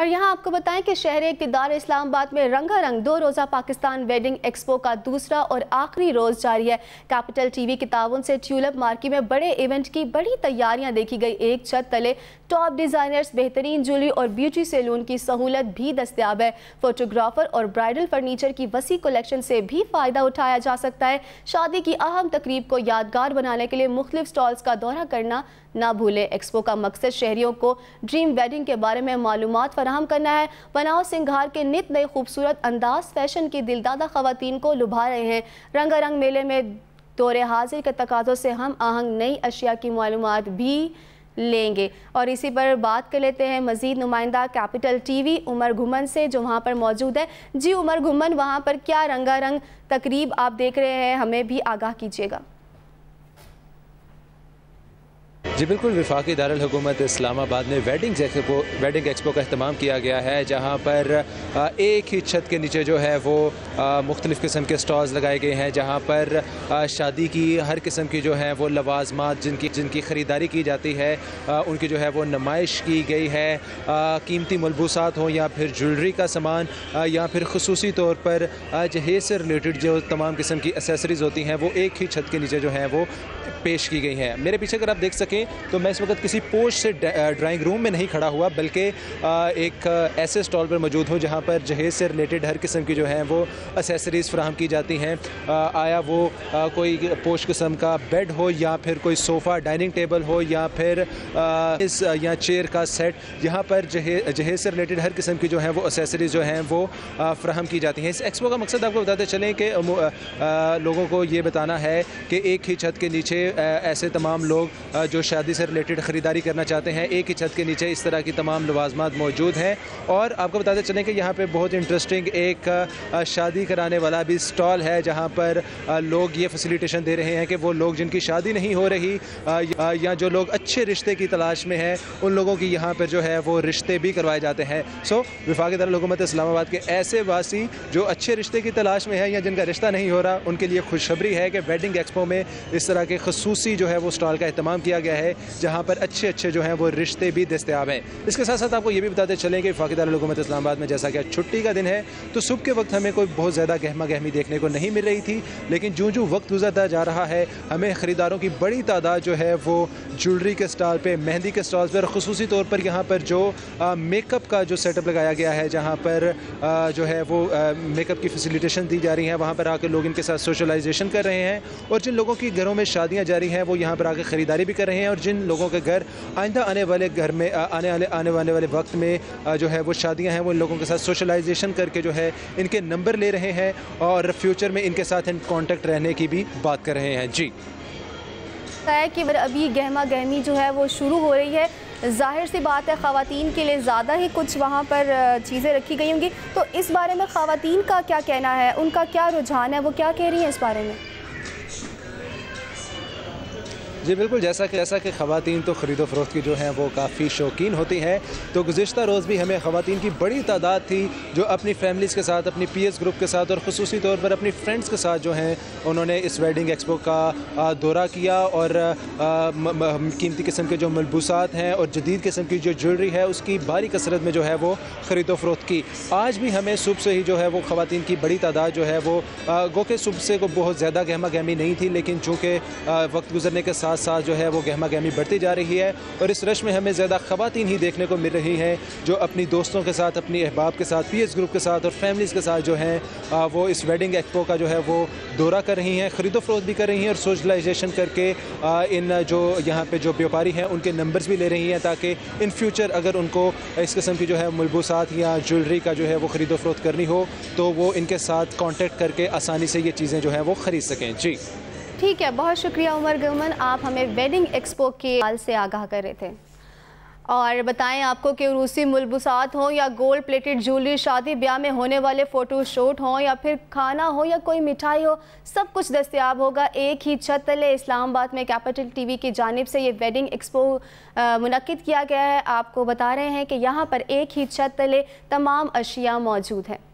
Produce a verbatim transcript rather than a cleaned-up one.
और यहाँ आपको बताएं कि शहर इक़्तिदार इस्लामाबाद में रंगारंग दो रोज़ा पाकिस्तान वेडिंग एक्सपो का दूसरा और आखिरी रोज़ जारी है। कैपिटल टीवी के ताउन से ट्यूलिप मार्की में बड़े इवेंट की बड़ी तैयारियां देखी गई। एक छत तले टॉप डिज़ाइनर्स, बेहतरीन ज्वेलरी और ब्यूटी सैलून की सहूलत भी दस्तियाब है। फोटोग्राफर और ब्राइडल फर्नीचर की वसी कलेक्शन से भी फ़ायदा उठाया जा सकता है। शादी की अहम तकरीब को यादगार बनाने के लिए मुख्तलिफ स्टॉल्स का दौरा करना ना भूलें। एक्सपो का मकसद शहरियों को ड्रीम वेडिंग के बारे में मालूमात फराहम करना है। बनाव सिंगार के नित नए खूबसूरत अंदाज फैशन की दिलदादा खवातीन को लुभा रहे हैं। रंगारंग मेले में दौरे हाजिर के तकाज़ों से हम आहंग नई अशिया की मालूमात भी लेंगे। और इसी पर बात कर लेते हैं मज़ीद नुमाइंदा कैपिटल टीवी उमर घुमन से, जो वहाँ पर मौजूद है। जी उमर घुमन, वहाँ पर क्या रंगारंग तकरीब आप देख रहे हैं, हमें भी आगाह कीजिएगा। जी बिल्कुल, वफाकी दारुल हुकूमत इस्लामाबाद में वेडिंग एक्सपो वेडिंग एक्सपो का अहतमाम किया गया है, जहाँ पर एक ही छत के नीचे जो है वो मुख्तलिफ़ किस्म के स्टॉल्स लगाए गए हैं, जहाँ पर शादी की हर किस्म की जो है वो लवाजमात जिनकी जिनकी ख़रीदारी की जाती है उनकी जो है वो नुमाइश की गई है। कीमती मलबूसात हों या फिर ज्वेलरी का सामान या फिर खुसूसी तौर पर जहेज़ से रिलेटेड जो तमाम किस्म की एसेसरीज़ होती हैं वो एक ही छत के नीचे जो है वो पेश की गई हैं। मेरे पीछे अगर आप देख सकें तो मैं इस वक्त किसी पोश से ड्राइंग रूम में नहीं खड़ा हुआ, बल्कि एक ऐसे स्टॉल पर मौजूद हूँ जहाँ पर जहेज़ से रिलेटेड हर किस्म की जो है वो एसेसरीज़ फराहम की जाती हैं। आया वो कोई पोश किस्म का बेड हो या फिर कोई सोफ़ा डाइनिंग टेबल हो या फिर इस या चेयर का सेट, यहाँ पर जहेज़ से रिलेटेड हर किस्म की जो है वो एसेसरीज़ जो हैं वो फराहम की जाती हैं। इस एक्सपो का मकसद आपको बताते चलें कि लोगों को ये बताना है कि एक ही छत के नीचे ऐसे तमाम लोग जो शादी से रिलेटेड ख़रीदारी करना चाहते हैं, एक ही छत के नीचे इस तरह की तमाम लवाजमात मौजूद हैं। और आपको बताते चलें कि यहाँ पे बहुत इंटरेस्टिंग एक शादी कराने वाला भी स्टॉल है, जहाँ पर लोग ये फैसिलिटेशन दे रहे हैं कि वो लोग जिनकी शादी नहीं हो रही या जो लोग अच्छे रिश्ते की तलाश में हैं, उन लोगों की यहाँ पर जो है वो रिश्ते भी करवाए जाते हैं। सो वफाकी दारुल हुकूमत इस्लामाबाद के ऐसे वासी जो अच्छे रिश्ते की तलाश में है या जिनका रिश्ता नहीं हो रहा, उनके लिए खुशखबरी है कि वेडिंग एक्सपो में इस तरह के खसूसी जो है वो स्टॉल का एहतमाम किया गया है, जहाँ पर अच्छे अच्छे जो हैं वो रिश्ते भी दस्तयाब हैं। इसके साथ साथ आपको ये भी बताते चलें कि वफाकी दारुल हुकूमत इस्लामाबाद में जैसा कि छुट्टी का दिन है तो सुबह के वक्त हमें कोई बहुत ज़्यादा गहमा गहमी देखने को नहीं मिल रही थी, लेकिन जो जो वक्त गुजरता जा रहा है हमें ख़रीदारों की बड़ी तादाद जो है वो ज्वेलरी के स्टॉल पे, मेहंदी के स्टॉल्स पर, ख़ुसूसी तौर पर यहाँ पर जो मेकअप का जो सेटअप लगाया गया है, जहाँ पर आ, जो है वो मेकअप की फैसिलिटेशन दी जा रही है, वहाँ पर आकर लोग इनके साथ सोशलाइजेशन कर रहे हैं। और जिन लोगों की घरों में शादियाँ जारी हैं वो यहाँ पर आकर ख़रीदारी भी कर रहे हैं, और जिन लोगों के घर आइंदा आने वाले घर में आने वाले आने वाले वाले वक्त में जो है वो शादियां हैं, वो इन लोगों के साथ सोशलाइजेशन करके जो है इनके नंबर ले रहे हैं और फ्यूचर में इनके साथ इन कांटेक्ट रहने की भी बात कर रहे हैं। जी है कि अभी गहमा गहमी जो है वो शुरू हो रही है। जाहिर सी बात है ख़वातीन के लिए ज़्यादा ही कुछ वहाँ पर चीज़ें रखी गई होंगी, तो इस बारे में ख़वातीन का क्या कहना है, उनका क्या रुझान है, वो क्या कह रही हैं इस बारे में? जी बिल्कुल, जैसा कि जैसा कि ख़वातीन तो ख़रीदो फ़रोख्त की जो हैं वो काफ़ी शौकीन होती हैं, तो गुज़िश्ता रोज़ भी हमें ख़वातीन की बड़ी तादाद थी जो अपनी फैमिलीज़ के साथ, अपनी पीएस ग्रुप के साथ और ख़ुसूसी तौर पर अपनी फ्रेंड्स के साथ जो हैं उन्होंने इस वेडिंग एक्सपो का दौरा किया और कीमती किस्म के जो मलबूसात हैं और जदीद किस्म की जो ज्वेलरी है उसकी भारी कसरत में जो है वो ख़रीदो फ़रोख्त की। आज भी हमें सुबह से ही जो है वो ख़वातीन की बड़ी तादाद जो है वो गो के सुबह से को बहुत ज़्यादा गहमा गहमी नहीं थी, लेकिन चूँकि वक्त गुजरने के साथ साथ जो है वो गहमा गहमी बढ़ती जा रही है और इस रश में हमें ज़्यादा ख़वातीन ही देखने को मिल रही हैं जो अपनी दोस्तों के साथ, अपनी अहबाब के साथ, पीएस ग्रुप के साथ और फैमिलीज़ के साथ जो हैं वो इस वेडिंग एक्सपो का जो है वो दौरा कर रही हैं, ख़रीदो फ़रोख्त भी कर रही हैं और सोशलाइजेशन करके इन जो यहाँ पे जो व्यापारी हैं उनके नंबर्स भी ले रही हैं, ताकि इन फ्यूचर अगर उनको इस किस्म की जो है मलबूसात या ज्वेलरी का जो है वो ख़रीदो फ़रोख्त करनी हो तो वो इनके साथ कॉन्टेक्ट करके आसानी से ये चीज़ें जो हैं वो ख़रीद सकें। जी ठीक है, बहुत शुक्रिया उमर गुमन, आप हमें वेडिंग एक्सपो के हाल से आगाह कर रहे थे। और बताएं आपको कि रूसी मलबूसात हों या गोल्ड प्लेटेड ज्वेलरी, शादी ब्याह में होने वाले फ़ोटो शूट हों या फिर खाना हो या कोई मिठाई हो, सब कुछ दस्तयाब होगा एक ही छत तले। इस्लामाबाद में कैपिटल टीवी की जानिब से ये वेडिंग एक्सपो मुनक्किद किया गया है। आपको बता रहे हैं कि यहाँ पर एक ही छत तले तमाम अशिया मौजूद हैं।